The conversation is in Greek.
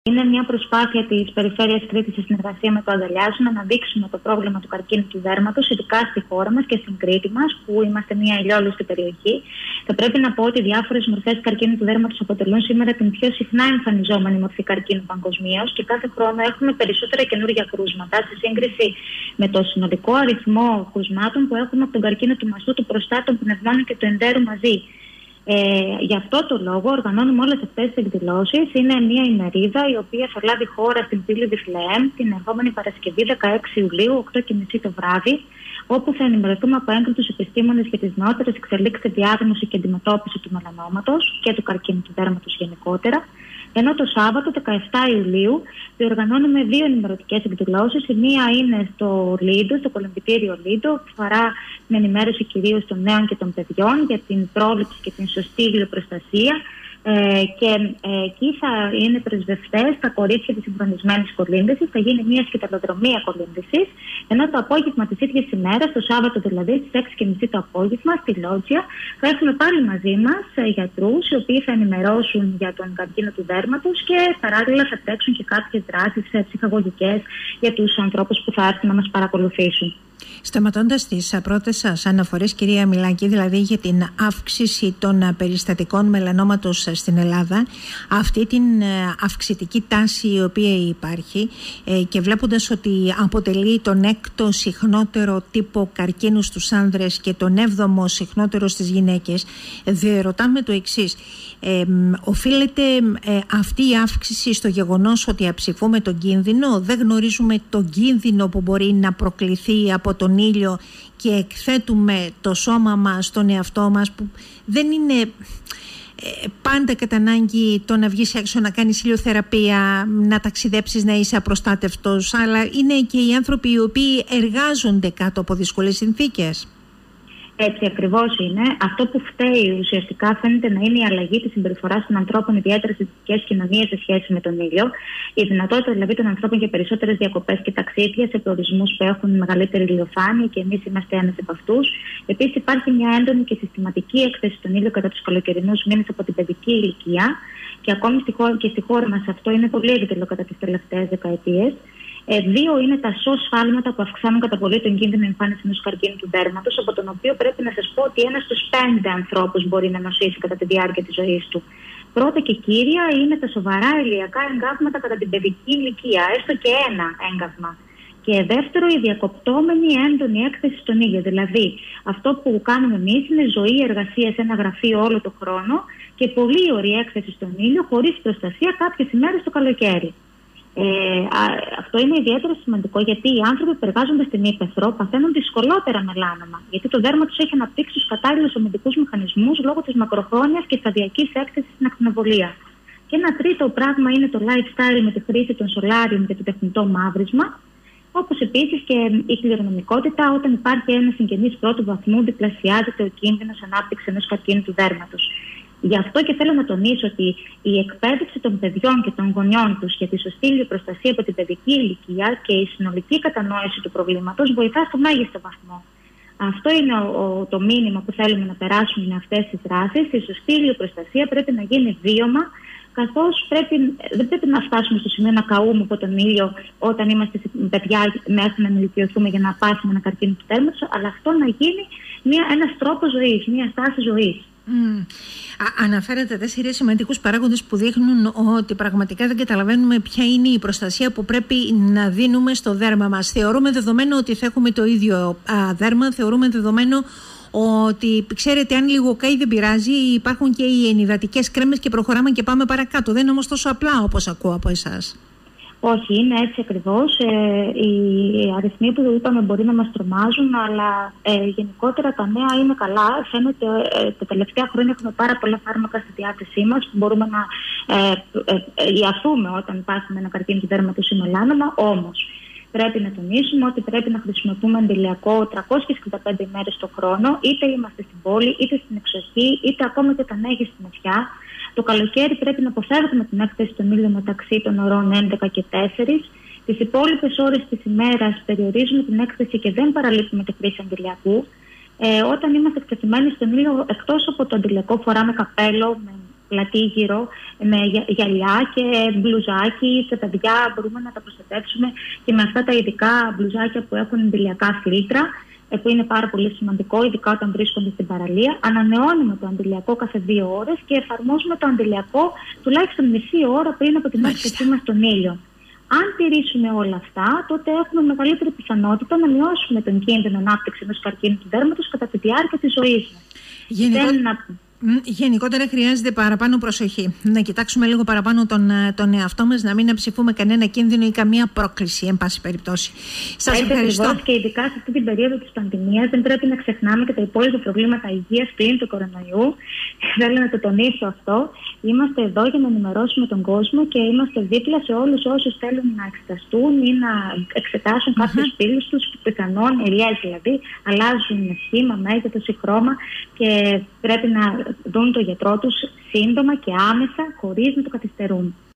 Είναι μια προσπάθεια της Περιφέρειας Κρήτης σε συνεργασία με το Αγκαλιάζουν να δείξουμε το πρόβλημα του καρκίνου του δέρματος, ειδικά στη χώρα μας και στην Κρήτη μας, που είμαστε μια ηλιόλουστη περιοχή. Θα πρέπει να πω ότι διάφορες μορφές καρκίνου του δέρματος αποτελούν σήμερα την πιο συχνά εμφανιζόμενη μορφή καρκίνου παγκοσμίως και κάθε χρόνο έχουμε περισσότερα καινούργια κρούσματα σε σύγκριση με το συνολικό αριθμό κρουσμάτων που έχουμε από τον καρκίνο του μαστού, του προστάτου, των πνευμόνων και του εντέρου μαζί. Γι' αυτό το λόγο οργανώνουμε όλες αυτές τις εκδηλώσεις. Είναι μια ημερίδα η οποία θα λάβει χώρα στην πύλη Βιθλεέμ την ερχόμενη Παρασκευή 16 Ιουλίου, 8:30 το βράδυ, όπου θα ενημερωθούμε από έγκριτους επιστήμονες για τις νεότερες εξελίξεις στη διάγνωση και αντιμετώπιση του μελανόματος και του καρκίνου του δέρματος γενικότερα. Ενώ το Σάββατο, 17 Ιουλίου, διοργανώνουμε 2 ενημερωτικές εκδηλώσεις. Η μία είναι στο Λίντο, στο κολυμβητήριο Λίντο, που αφορά την ενημέρωση κυρίως των νέων και των παιδιών για την πρόληψη και την σωστή ηλιοπροστασία. Και εκεί θα είναι πρεσβευτές τα κορίτσια της συγχρονισμένης κολύμβησης. Θα γίνει μια σκηταλοδρομία κολύμβησης. Ενώ το απόγευμα της ίδιας ημέρας, το Σάββατο δηλαδή, στις 6:30 το απόγευμα, στη Λότζια, θα έχουμε πάλι μαζί μας γιατρούς, οι οποίοι θα ενημερώσουν για τον καρκίνο του δέρματος και παράλληλα θα τρέξουν και κάποιες δράσεις ψυχαγωγικές για τους ανθρώπους που θα έρθουν να μας παρακολουθήσουν. Σταματώντας τις πρώτες σας αναφορές, κυρία Μιλάκη, δηλαδή για την αύξηση των περιστατικών μελανόματος στην Ελλάδα, αυτή την αυξητική τάση η οποία υπάρχει και βλέποντας ότι αποτελεί τον 6ο συχνότερο τύπο καρκίνου στους άνδρες και τον 7ο συχνότερο στις γυναίκες, ρωτάμε το εξής. Οφείλεται αυτή η αύξηση στο γεγονός ότι αψηφούμε τον κίνδυνο, δεν γνωρίζουμε τον κίνδυνο που μπορεί να προκληθεί από τον ήλιο και εκθέτουμε το σώμα μας στον εαυτό μας, που δεν είναι πάντα κατά ανάγκη το να βγεις έξω να κάνεις ηλιοθεραπεία, να ταξιδέψεις, να είσαι απροστάτευτος, αλλά είναι και οι άνθρωποι οι οποίοι εργάζονται κάτω από δύσκολες συνθήκες. Έτσι ακριβώς είναι. Αυτό που φταίει ουσιαστικά φαίνεται να είναι η αλλαγή της συμπεριφοράς των ανθρώπων, ιδιαίτερα στις δυτικές κοινωνίες, σε σχέση με τον ήλιο. Η δυνατότητα δηλαδή των ανθρώπων για περισσότερες διακοπές και ταξίδια σε προορισμούς που έχουν μεγαλύτερη ηλιοφάνεια και εμείς είμαστε ένας από αυτούς. Επίσης, υπάρχει μια έντονη και συστηματική έκθεση στον ήλιο κατά τους καλοκαιρινούς μήνες από την παιδική ηλικία και ακόμη στη χώρα μας αυτό είναι πολύ έντονο κατά τις τελευταίες δεκαετίες. 2 είναι τα σφάλματα που αυξάνουν κατά πολύ τον κίνδυνο εμφάνιση ενός καρκίνου του δέρματος, από τον οποίο πρέπει να σας πω ότι 1 στους 5 ανθρώπους μπορεί να νοσήσει κατά τη διάρκεια της ζωής του. Πρώτα και κύρια είναι τα σοβαρά ηλιακά εγκάβματα κατά την παιδική ηλικία, έστω και 1 έγκαυμα. Και δεύτερο, η διακοπτόμενη έντονη έκθεση στον ήλιο. Δηλαδή, αυτό που κάνουμε εμείς είναι ζωή, εργασία σε ένα γραφείο όλο το χρόνο και πολύ ωραία έκθεση στον ήλιο, χωρίς προστασία κάποιες ημέρες το καλοκαίρι. Αυτό είναι ιδιαίτερα σημαντικό γιατί οι άνθρωποι που εργάζονται στην ύπαιθρο παθαίνουν δυσκολότερα μελάνωμα. Γιατί το δέρμα τους έχει αναπτύξει τους κατάλληλους αμυντικούς μηχανισμούς λόγω της μακροχρόνιας και σταδιακής έκθεσης στην ακτινοβολία. Και ένα τρίτο πράγμα είναι το lifestyle με τη χρήση των σολάριων και το τεχνητό μαύρισμα. Όπως επίσης και η κληρονομικότητα, όταν υπάρχει ένα συγγενής πρώτου βαθμού, διπλασιάζεται ο κίνδυνος ανάπτυξης ενός καρκίνου του δέρματος. Γι' αυτό και θέλω να τονίσω ότι η εκπαίδευση των παιδιών και των γονιών τους για τη σωστή ηλιοπροστασία από την παιδική ηλικία και η συνολική κατανόηση του προβλήματος βοηθά στο μέγιστο βαθμό. Αυτό είναι το μήνυμα που θέλουμε να περάσουμε με αυτές τις δράσεις. Η σωστή ηλιοπροστασία πρέπει να γίνει βίωμα, καθώς δεν πρέπει να φτάσουμε στο σημείο να καούμε από τον ήλιο όταν είμαστε παιδιά μέχρι να ενηλικιωθούμε για να πάσουμε ένα καρκίνο του δέρματος, αλλά αυτό να γίνει ένας τρόπος ζωής, μια στάση ζωής. Αναφέρατε 4 σημαντικούς παράγοντες που δείχνουν ότι πραγματικά δεν καταλαβαίνουμε ποια είναι η προστασία που πρέπει να δίνουμε στο δέρμα μας. Θεωρούμε δεδομένο ότι θα έχουμε το ίδιο δέρμα, θεωρούμε δεδομένο ότι ξέρετε αν λίγο καεί δεν πειράζει, υπάρχουν και οι ενυδατικές κρέμες και προχωράμε και πάμε παρακάτω. Δεν είναι όμως τόσο απλά όπως ακούω από εσάς. Όχι, είναι έτσι ακριβώς. Οι αριθμοί που είπαμε μπορεί να μας τρομάζουν, αλλά γενικότερα τα νέα είναι καλά. Φαίνεται τα τελευταία χρόνια έχουμε πάρα πολλά φάρμακα στη διάθεσή μας που μπορούμε να ιαθούμε όταν πάθουμε ένα καρκίνο του δέρματος ή μελάνωμα. Όμως, πρέπει να τονίσουμε ότι πρέπει να χρησιμοποιούμε αντιλιακό 365 ημέρες το χρόνο, είτε είμαστε στην πόλη, είτε στην εξοχή, είτε ακόμα και όταν έχει στην νησιά. Το καλοκαίρι πρέπει να αποφεύγουμε την έκθεση στον ήλιο μεταξύ των ωρών 11 και 4. Τις υπόλοιπες ώρες της ημέρας περιορίζουμε την έκθεση και δεν παραλείπουμε τη χρήση αντιλιακού. Όταν είμαστε εκτεθειμένοι στον ήλιο, εκτός από το αντιλιακό, φοράμε καπέλο με πλατήγυρο με γυαλιά και μπλουζάκι. Τα παιδιά μπορούμε να τα προστατεύσουμε και με αυτά τα ειδικά μπλουζάκια που έχουν αντιλιακά φίλτρα, που είναι πάρα πολύ σημαντικό, ειδικά όταν βρίσκονται στην παραλία. Ανανεώνουμε το αντιλιακό κάθε 2 ώρες και εφαρμόζουμε το αντιλιακό τουλάχιστον μισή ώρα πριν από την άσκησή μας στον ήλιο. Αν τηρήσουμε όλα αυτά, τότε έχουμε μεγαλύτερη πιθανότητα να μειώσουμε τον κίνδυνο ανάπτυξη ενός καρκίνου του δέρματος κατά τη διάρκεια της ζωής μας. Γενικότερα χρειάζεται παραπάνω προσοχή. Να κοιτάξουμε λίγο παραπάνω τον εαυτό μας, να μην αψηφούμε κανένα κίνδυνο ή καμία πρόκληση, εν πάση περιπτώσει. Σας ευχαριστώ. Και ειδικά σε αυτή την περίοδο της πανδημίας δεν πρέπει να ξεχνάμε και τα υπόλοιπα προβλήματα υγείας πλην του κορονοϊού. Θέλω να το τονίσω αυτό. Είμαστε εδώ για να ενημερώσουμε τον κόσμο και είμαστε δίπλα σε όλους όσους θέλουν να εξεταστούν ή να εξετάσουν κάποιους φίλους τους, πιθανόν ελιές δηλαδή, αλλάζουν σχήμα, μέγεθος ή χρώμα και πρέπει να δουν τον γιατρό τους σύντομα και άμεσα, χωρίς να το καθυστερούν.